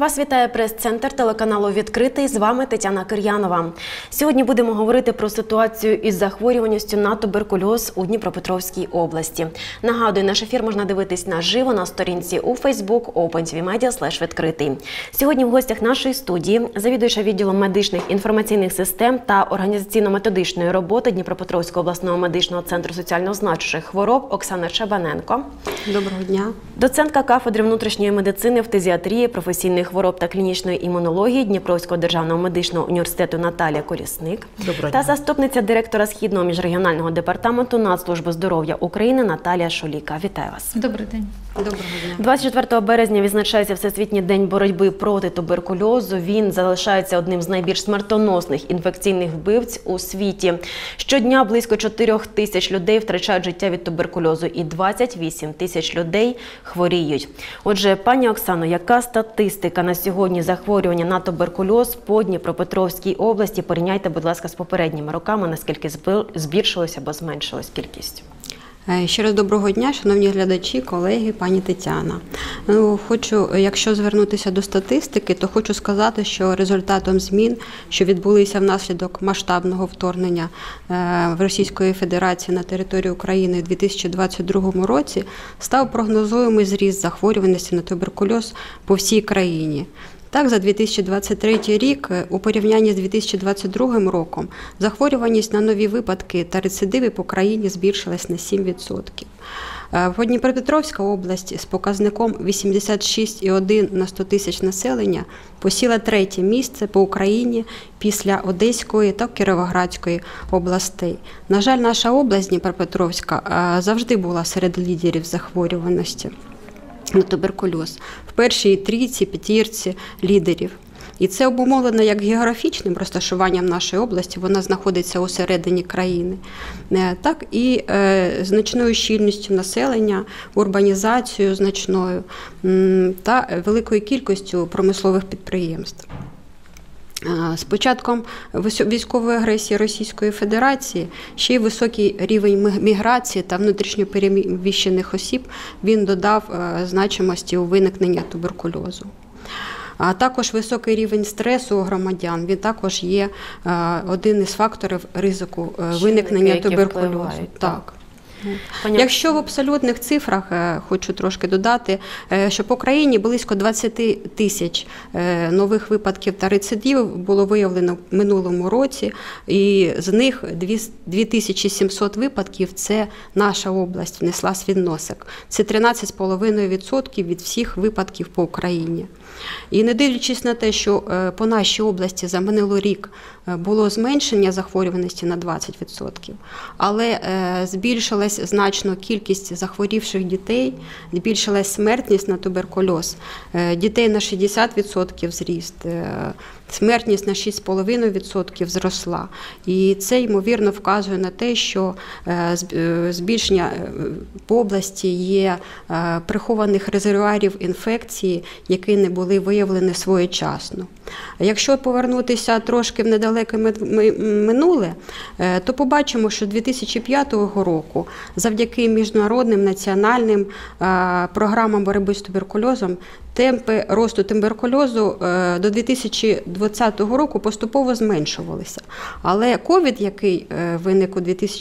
Вас вітає прес-центр телеканалу «Відкритий». З вами Тетяна Кир'янова. Сьогодні будемо говорити про ситуацію із захворюваністю на туберкульоз у Дніпропетровській області. Нагадую, наш ефір можна дивитись наживо на сторінці у Facebook OpenTVMedia/відкритий. Сьогодні в гостях нашої студії завідуюча відділом медичних інформаційних систем та організаційно-методичної роботи Дніпропетровського обласного медичного центру соціально значущих хвороб Оксана Чабаненко. Доброго дня. Доцентка кафедри внутрішньої медицини, фтизіатрії, професійних хвороб та клінічної імунології Дніпровського державного медичного університету Наталія Колісник та заступниця директора Східного міжрегіонального департаменту Нацслужби здоров'я України Наталія Шуліка. Вітаю вас. Добрий день. Доброго дня. 24 березня відзначається Всесвітній день боротьби проти туберкульозу. Він залишається одним з найбільш смертоносних інфекційних вбивць у світі. Щодня близько 4 тисяч людей втрачають життя від туберкульозу і 28 тисяч людей хворіють. Отже, пані Оксано, яка статистика на сьогодні захворювання на туберкульоз по Дніпропетровській області? Порівняйте, будь ласка, з попередніми роками, наскільки збільшилась або зменшилась кількість. Ще раз доброго дня, шановні глядачі, колеги, пані Тетяна. Якщо звернутися до статистики, то хочу сказати, що результатом змін, що відбулися внаслідок масштабного вторгнення в Російської Федерації на територію України у 2022 році, став прогнозуємий зріст захворюваності на туберкульоз по всій країні. Так, за 2023 рік, у порівнянні з 2022 роком, захворюваність на нові випадки та рецидиви по країні збільшилась на 7%. В Дніпропетровська область з показником 86,1 на 100 тисяч населення посіла третє місце по Україні після Одеської та Кіровоградської областей. На жаль, наша область Дніпропетровська завжди була серед лідерів захворюваності на туберкульоз, в першій трійці, п'ятірці лідерів. І це обумовлено як географічним розташуванням нашої області, вона знаходиться у середині країни, так і значною щільністю населення, урбанізацією значною та великою кількістю промислових підприємств. З початком військової агресії Російської Федерації ще й високий рівень міграції та внутрішньопереміщених осіб він додав значимості у виникнення туберкульозу. А також високий рівень стресу у громадян, він також є один із факторів ризику виникнення туберкульозу. Так. Якщо в абсолютних цифрах, хочу трошки додати, що по країні близько 20 тисяч нових випадків та рецидивів було виявлено в минулому році, і з них 2700 випадків – це наша область внесла свій внесок. Це 13,5% від всіх випадків по Україні. І не дивлячись на те, що по нашій області за минулий рік було зменшення захворюваності на 20%, але збільшилась значно кількість захворівших дітей, збільшилась смертність на туберкульоз. Дітей на 60% зріст, смертність на 6,5% зросла. І це, ймовірно, вказує на те, що збільшення по області є прихованих резервуарів інфекції, які не були виявлені своєчасно. Якщо повернутися трошки в недалеке минуле, то побачимо, що 2005 року завдяки міжнародним національним програмам боротьби з туберкульозом темпи росту туберкульозу до 2020 року поступово зменшувалися. Але ковід, який виник у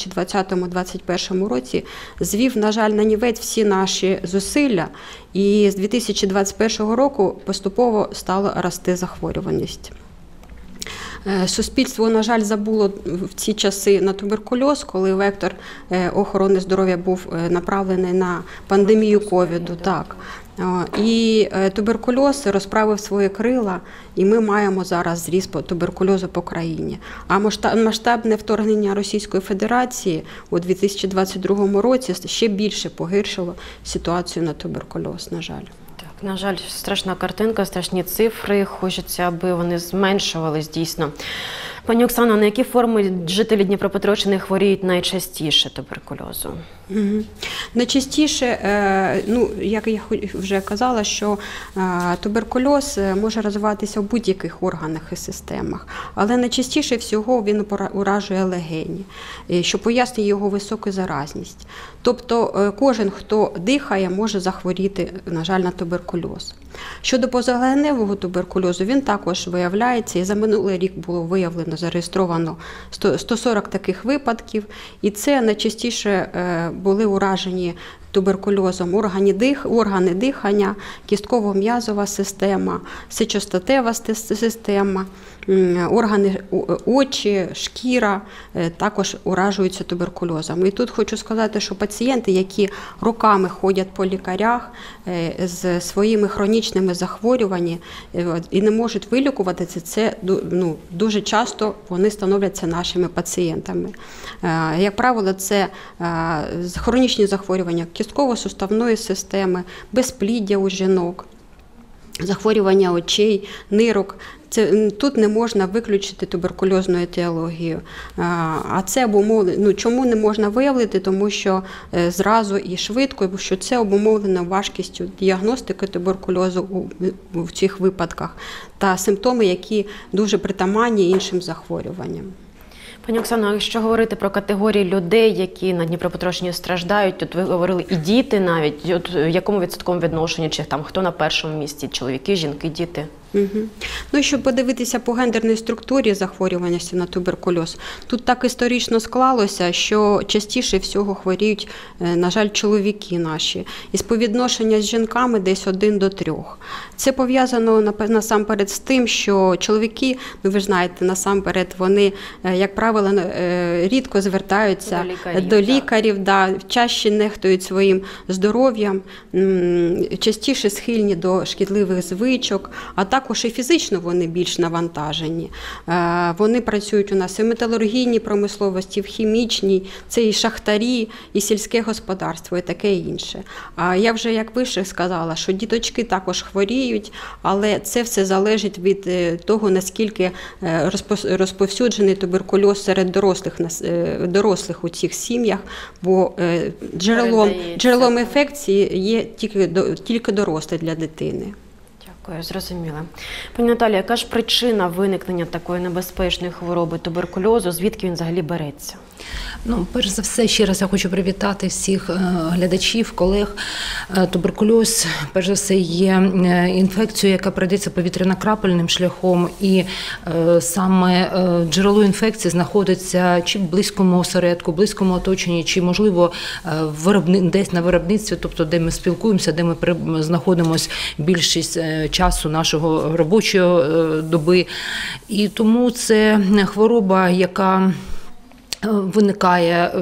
2020-2021 році, звів, на жаль, нанівець всі наші зусилля, і з 2021 року поступово стала рости захворюваність. Суспільство, на жаль, забуло в ці часи на туберкульоз, коли вектор охорони здоров'я був направлений на пандемію ковіду. Так. І туберкульоз розправив свої крила, і ми маємо зараз зріст туберкульозу по країні. А масштабне вторгнення Російської Федерації у 2022 році ще більше погіршило ситуацію на туберкульоз, на жаль. На жаль, страшна картинка, страшні цифри. Хочеться, аби вони зменшувались дійсно. Пані Оксано, на які форми жителі Дніпропетровщини хворіють найчастіше туберкульозу? Найчастіше, як я вже казала, що туберкульоз може розвиватися в будь-яких органах і системах, але найчастіше всього він уражує легені, що пояснює його високу заразність. Тобто кожен, хто дихає, може захворіти, на жаль, на туберкульоз. Щодо позагальневого туберкульозу, він також виявляється, і за минулий рік було виявлено, зареєстровано 140 таких випадків, і це найчастіше були уражені туберкульозом органи дихання, кістково-м'язова система, сечостатева система, органи очі, шкіра також уражуються туберкульозом. І тут хочу сказати, що пацієнти, які роками ходять по лікарях з своїми хронічними захворюваннями і не можуть вилікуватися, це дуже часто вони становляться нашими пацієнтами. Як правило, це хронічні захворювання кістково-суставної системи, безпліддя у жінок, захворювання очей, нирок. Тут не можна виключити туберкульозну етіологію. А це обумовлено, чому не можна виявити? Тому що зразу і швидко, що це обумовлено важкістю діагностики туберкульозу в цих випадках та симптоми, які дуже притаманні іншим захворюванням. Пані Оксано, якщо говорити про категорії людей, які на Дніпропетровщині страждають, тут ви говорили і діти навіть, от в якому відсотковому відношенні, чи там хто на першому місці, чоловіки, жінки, діти? Ну, щоб подивитися по гендерній структурі захворюваності на туберкульоз, тут так історично склалося, що частіше всього хворіють, на жаль, чоловіки наші. І співвідношення з жінками десь 1 до 3. Це пов'язано насамперед з тим, що чоловіки, ви ж знаєте, насамперед вони, як правило, рідко звертаються до лікарів, чаще нехтують своїм здоров'ям, частіше схильні до шкідливих звичок, а також і фізично вони більш навантажені. Вони працюють у нас і в металургійній промисловості, і в хімічній, це і шахтарі, і сільське господарство, і таке інше. А я вже, як вище сказала, що діточки також хворіють, але це все залежить від того, наскільки розповсюджений туберкульоз серед дорослих у цих сім'ях, бо джерелом інфекції є тільки дорослі для дитини. Дякую, зрозуміла. Пані Наталія, яка ж причина виникнення такої небезпечної хвороби туберкульозу, звідки він взагалі береться? Ну, перш за все, ще раз я хочу привітати всіх глядачів, колег. Туберкульоз, перш за все, є інфекцією, яка передається повітряно-крапельним шляхом, і саме джерело інфекції знаходиться чи в близькому осередку, близькому оточенні, чи, можливо, десь на виробництві, тобто де ми спілкуємося, де ми знаходимося більшість часу нашого робочого доби. І тому це хвороба, яка виникає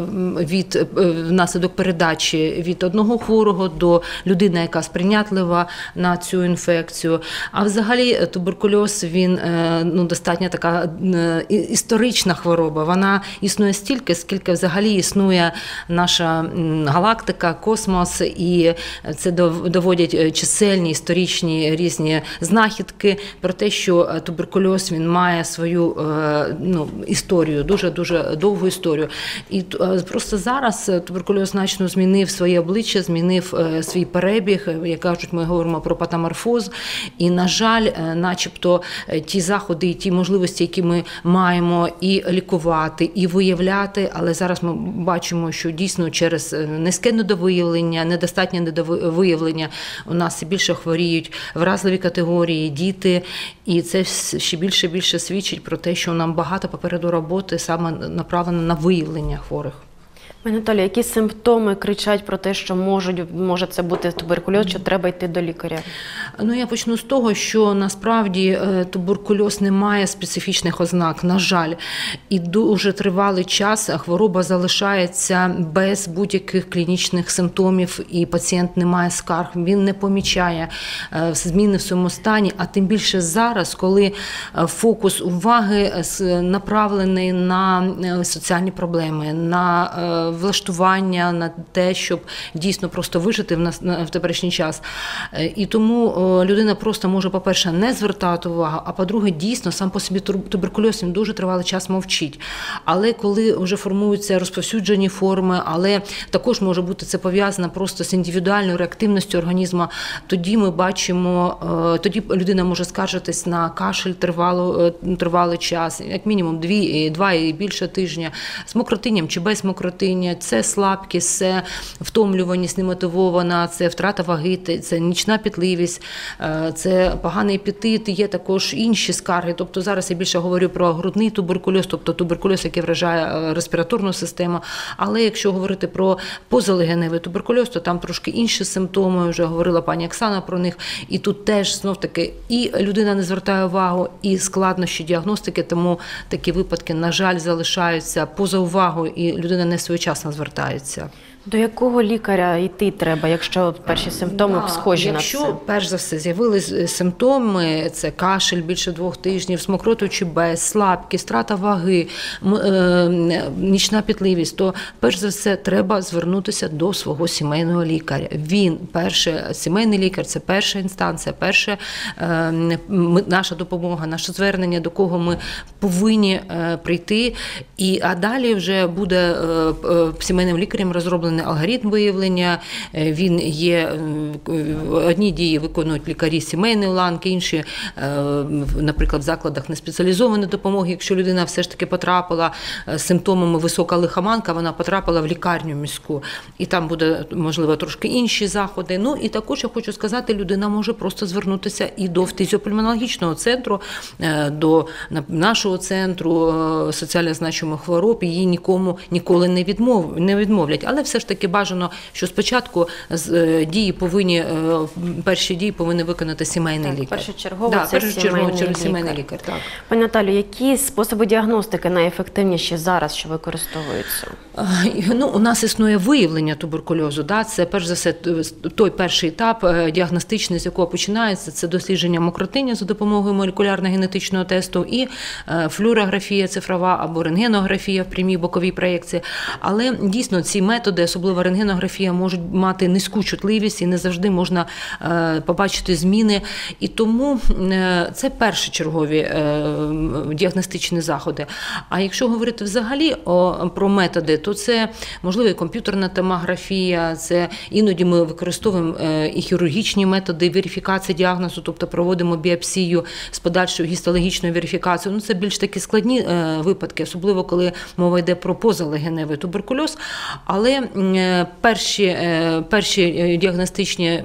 внаслідок передачі від одного хворого до людини, яка сприйнятлива на цю інфекцію. А взагалі туберкульоз, він достатньо така історична хвороба. Вона існує стільки, скільки взагалі існує наша галактика, космос, і це доводять чисельні історичні різні знахідки про те, що туберкульоз, він має свою історію, дуже-дуже довгу історію. І просто зараз туберкульоз значно змінив своє обличчя, змінив свій перебіг, як кажуть, ми говоримо про патаморфоз. І, на жаль, начебто ті заходи і ті можливості, які ми маємо і лікувати, і виявляти, але зараз ми бачимо, що дійсно через низьке недовиявлення, недостатнє недовиявлення у нас і більше хворіють вразливі категорії, діти, і це ще більше свідчить про те, що нам багато попереду роботи саме направлено на виявлення хворих. Пані Наталія, які симптоми кричать про те, що може це бути туберкульоз, що треба йти до лікаря? Ну, я почну з того, що насправді туберкульоз не має специфічних ознак, на жаль. І дуже тривалий час хвороба залишається без будь-яких клінічних симптомів, і пацієнт не має скарг, він не помічає зміни в своєму стані, а тим більше зараз, коли фокус уваги направлений на соціальні проблеми, на влаштування, на те, щоб дійсно просто вижити в теперішній час. І тому людина просто може, по-перше, не звертати увагу, а по-друге, дійсно, сам по собі туберкульоз, він дуже тривалий час мовчить. Але коли вже формуються розповсюджені форми, але також може бути це пов'язано просто з індивідуальною реактивністю організму, тоді ми бачимо, тоді людина може скаржитись на кашель тривалий час, як мінімум 2 і більше тижня, з мокротинням чи без мокротиння, зневоднення, це слабкість, це втомлюваність немотивована, це втрата ваги, це нічна пітливість, це поганий апетит, є також інші скарги. Тобто зараз я більше говорю про грудний туберкульоз, тобто туберкульоз, який вражає респіраторну систему. Але якщо говорити про позалегеневий туберкульоз, то там трошки інші симптоми, вже говорила пані Оксана про них. І тут теж знов-таки і людина не звертає увагу, і складнощі діагностики, тому такі випадки, на жаль, залишаються поза увагою, і людина не своєчасно звертається. До якого лікаря йти треба, якщо перші симптоми схожі на це? Якщо, перш за все, з'явились симптоми, це кашель більше 2 тижнів, смокротуючий без, слабкість, втрата ваги, нічна пітливість, то, перш за все, треба звернутися до свого сімейного лікаря. Він, сімейний лікар – це перша інстанція, наша допомога, наше звернення, до кого ми повинні прийти. А далі вже буде сімейним лікарем розроблений алгоритм виявлення, він є, одні дії виконують лікарі сімейної ланки, інші, наприклад, в закладах неспеціалізованої допомоги, якщо людина все ж таки потрапила з симптомами висока лихоманка, вона потрапила в лікарню міську, і там буде, можливо, трошки інші заходи. Ну, і також, я хочу сказати, людина може просто звернутися і до фтизіопульмонологічного центру, до нашого центру соціально значимих хвороб, її ніколи не відмовлять. Але все ж таки бажано, що спочатку перші дії повинні виконати сімейний лікар. Першочергово це сімейний лікар. Так. Пані Наталю, які способи діагностики найефективніші зараз, що використовуються? У нас існує виявлення туберкульозу. Це, перш за все, той перший етап діагностичний, з якого починається, це дослідження мокротиння за допомогою молекулярно-генетичного тесту і флюорографія цифрова або рентгенографія в прямій боковій проєкції. Але дійсно ці методи, особливо рентгенографія, можуть мати низьку чутливість і не завжди можна побачити зміни. І тому це першочергові діагностичні заходи. А якщо говорити взагалі про методи, то це, можливо, і комп'ютерна томографія, це іноді ми використовуємо і хірургічні методи верифікації діагнозу, тобто проводимо біопсію з подальшою гістологічною верифікацією. Це більш такі складні випадки, особливо коли мова йде про позалегеневий туберкульоз. Але перші діагностичні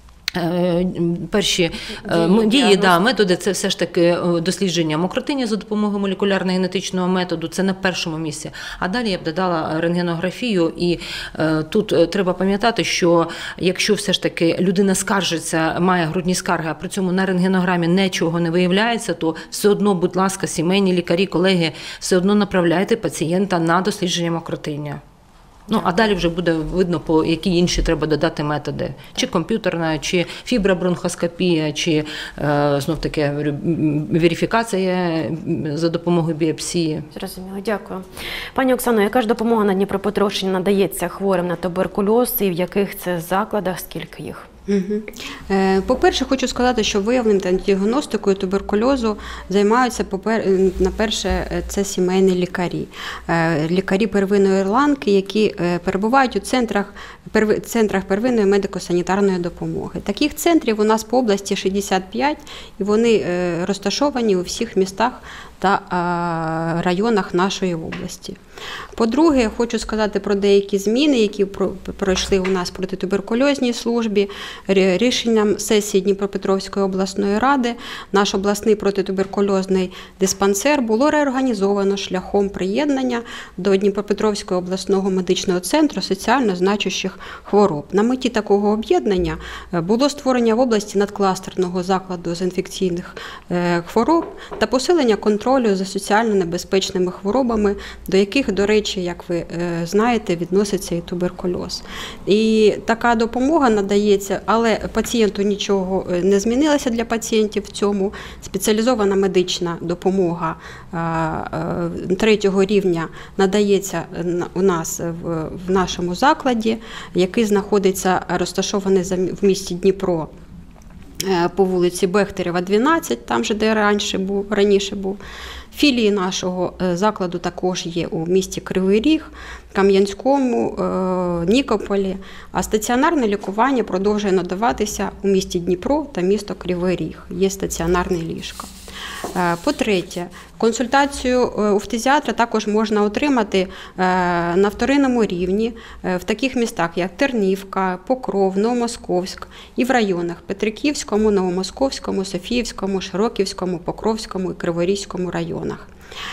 дії, методи – це все ж таки дослідження мокротиння за допомогою молекулярно-генетичного методу, це на першому місці. А далі я б додала рентгенографію, і тут треба пам'ятати, що якщо все ж таки людина скаржиться, має грудні скарги, а при цьому на рентгенограмі нічого не виявляється, то все одно, будь ласка, сімейні лікарі, колеги, все одно направляйте пацієнта на дослідження мокротиння. А далі вже буде видно, по які інші треба додати методи. Чи комп'ютерна, чи фібробронхоскопія, чи, знов-таки, верифікація за допомогою біопсії. Зрозуміло, дякую. Пані Оксано, яка ж допомога на Дніпропетровщині надається хворим на туберкульоз і в яких це закладах, скільки їх? По-перше, хочу сказати, що виявленням та діагностикою туберкульозу займаються, на-перше, це сімейні лікарі. Лікарі первинної ланки, які перебувають у центрах первинної медико-санітарної допомоги. Таких центрів у нас по області 65, і вони розташовані у всіх містах та районах нашої області. По-друге, хочу сказати про деякі зміни, які пройшли у нас в протитуберкульозній службі. Рішенням сесії Дніпропетровської обласної ради наш обласний протитуберкульозний диспансер було реорганізовано шляхом приєднання до Дніпропетровського обласного медичного центру соціально значущих хвороб. На меті такого об'єднання було створення в області надкластерного закладу з інфекційних хвороб та посилення контролю за соціально небезпечними хворобами, до яких, до речі, як ви знаєте, відноситься і туберкульоз. І така допомога надається, але пацієнту нічого не змінилося для пацієнтів в цьому. Спеціалізована медична допомога 3-го рівня надається у нас в нашому закладі, який знаходиться, розташований в місті Дніпро по вулиці Бехтерєва, 12, там же, де раніше був. Філії нашого закладу також є у місті Кривий Ріг, Кам'янському, Нікополі, а стаціонарне лікування продовжує надаватися у місті Дніпро та місто Кривий Ріг. Є стаціонарне ліжко. По-третє, консультацію у фтизіатра також можна отримати на вторинному рівні в таких містах, як Тернівка, Покров, Новомосковськ і в районах Петриківському, Новомосковському, Софіївському, Широківському, Покровському і Криворізькому районах.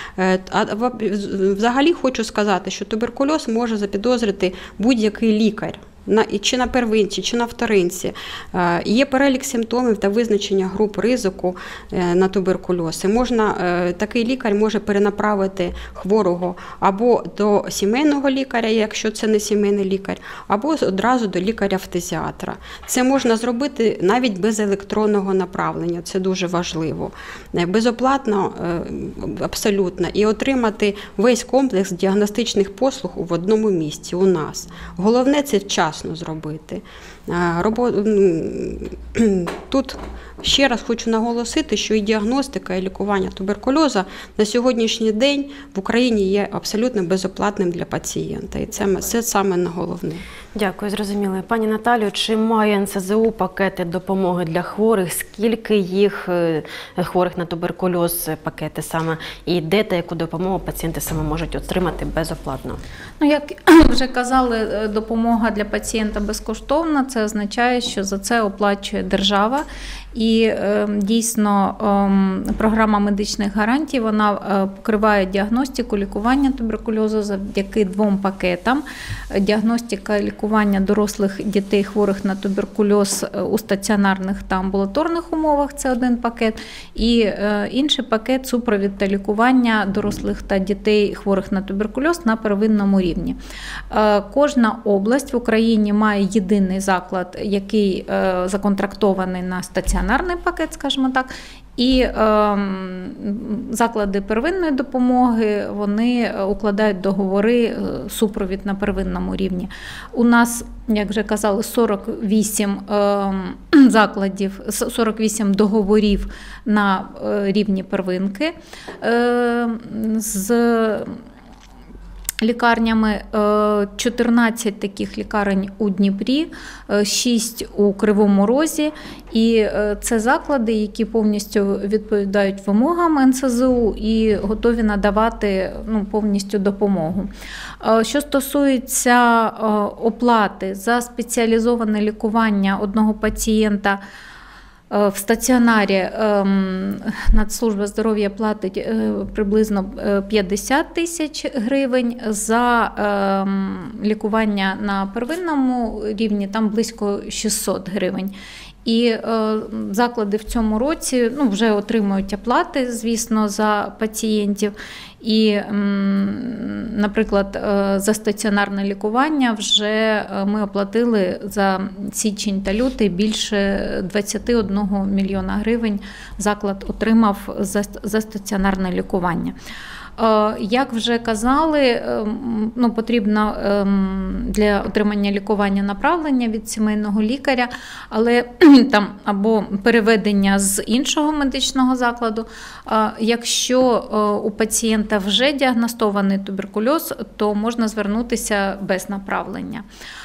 Взагалі хочу сказати, що туберкульоз може запідозрити будь-який лікар. Чи на первинці, чи на вторинці. Є перелік симптомів та визначення груп ризику на туберкульоз. І такий лікар може перенаправити хворого або до сімейного лікаря, якщо це не сімейний лікар, або одразу до лікаря-фтизіатра. Це можна зробити навіть без електронного направлення, це дуже важливо. Безоплатно, абсолютно, і отримати весь комплекс діагностичних послуг в одному місці у нас. Головне – це вчасно зробити. Тут ще раз хочу наголосити, що і діагностика, і лікування туберкульозу на сьогоднішній день в Україні є абсолютно безоплатним для пацієнта. І це саме головне. Дякую, зрозуміло. Пані Наталю, чи має НСЗУ пакети допомоги для хворих? Скільки їх хворих на туберкульоз пакети саме? І де та яку допомогу пацієнти саме можуть отримати безоплатно? Як вже казали, допомога для пацієнта безкоштовна. Це означає, що за це оплачує держава. І дійсно програма медичних гарантій, вона покриває діагностику, лікування туберкульозу завдяки 2 пакетам. Діагностика і лікування дорослих дітей, хворих на туберкульоз у стаціонарних та амбулаторних умовах – це 1 пакет. І інший пакет – супровід та лікування дорослих та дітей, хворих на туберкульоз на первинному рівні. Кожна область в Україні має єдиний заклад, який законтрактований на стаціонарний пакет, скажімо так, і заклади первинної допомоги, вони укладають договори супровід на первинному рівні. У нас, як вже казали, 48 закладів, 48 договорів на рівні первинки з лікарнями, 14 таких лікарень у Дніпрі, 6 у Кривому Розі. І це заклади, які повністю відповідають вимогам НСЗУ і готові надавати повністю допомогу. Що стосується оплати за спеціалізоване лікування одного пацієнта, в стаціонарі Нацслужба здоров'я платить приблизно 50 тисяч гривень, за лікування на первинному рівні там близько 600 гривень. І заклади в цьому році вже отримують оплати, звісно, за пацієнтів. І, наприклад, за стаціонарне лікування вже ми оплатили за січень та лютий більше 21 мільйона гривень заклад отримав за стаціонарне лікування. Як вже казали, потрібно для отримання лікування направлення від сімейного лікаря, але там або переведення з іншого медичного закладу. Якщо у пацієнта вже діагностований туберкульоз, то можна звернутися без направлення.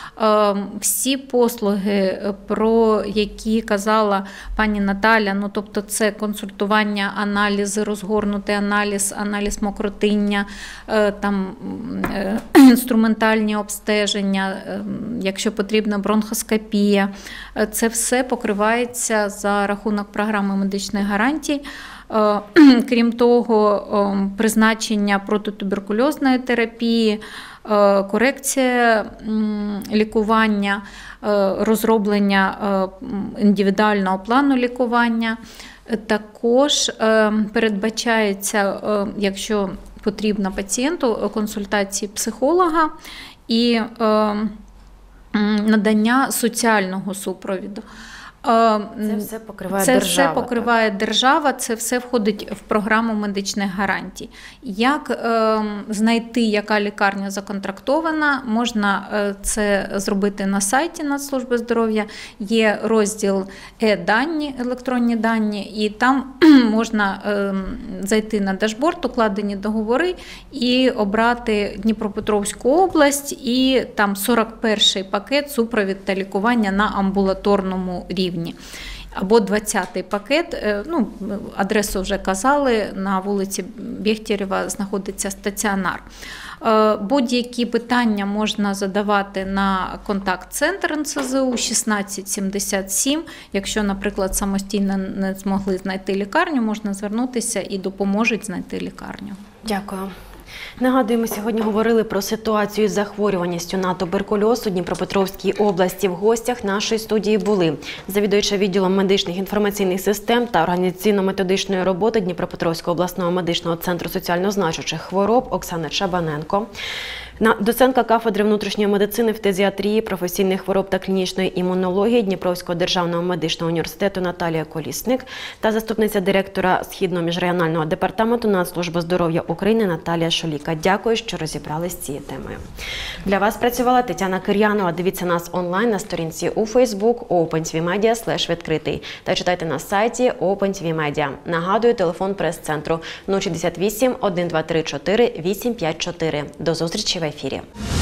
Всі послуги, про які казала пані Наталя, тобто це консультування, аналізи, розгорнутий аналіз, аналіз мокротиння, там інструментальні обстеження, якщо потрібна бронхоскопія, це все покривається за рахунок програми медичних гарантій. Крім того, призначення протитуберкульозної терапії, корекція лікування, розроблення індивідуального плану лікування. Також передбачається, якщо потрібно пацієнту, консультації психолога і надання соціального супровіду. Це все покриває держава. Це все покриває держава, це все входить в програму медичних гарантій. Як знайти, яка лікарня законтрактована, можна це зробити на сайті Нацслужби здоров'я. Є розділ «Е-дані», електронні дані, і там можна зайти на дашборд, укладені договори і обрати Дніпропетровську область, і там 41-й пакет супровід та лікування на амбулаторному рівні. або 20-й пакет. Ну, адресу вже казали, на вулиці Бєхтєрєва знаходиться стаціонар. Будь-які питання можна задавати на контакт-центр НСЗУ 1677. Якщо, наприклад, самостійно не змогли знайти лікарню, можна звернутися і допоможуть знайти лікарню. Дякую. Нагадую, ми сьогодні говорили про ситуацію з захворюваністю на туберкульоз у Дніпропетровській області. В гостях нашої студії були завідуюча відділом медичних інформаційних систем та організаційно-методичної роботи Дніпропетровського обласного медичного центру соціально значущих хвороб Оксана Чабаненко, доцентка кафедри внутрішньої медицини, фтизіатрії, професійних хвороб та клінічної імунології Дніпровського державного медичного університету Наталія Колісник та заступниця директора Східного міжрегіонального департаменту Нацслужби здоров'я України Наталія Шоліка. Дякую, що розібрались з цією темою. Для вас працювала Тетяна Кир'янова. Дивіться нас онлайн на сторінці у Facebook opentvmedia/відкритий та читайте на сайті OpenTVMedia. Нагадую, телефон прес-центру 068 1234 854. До зустрічі в ефірі.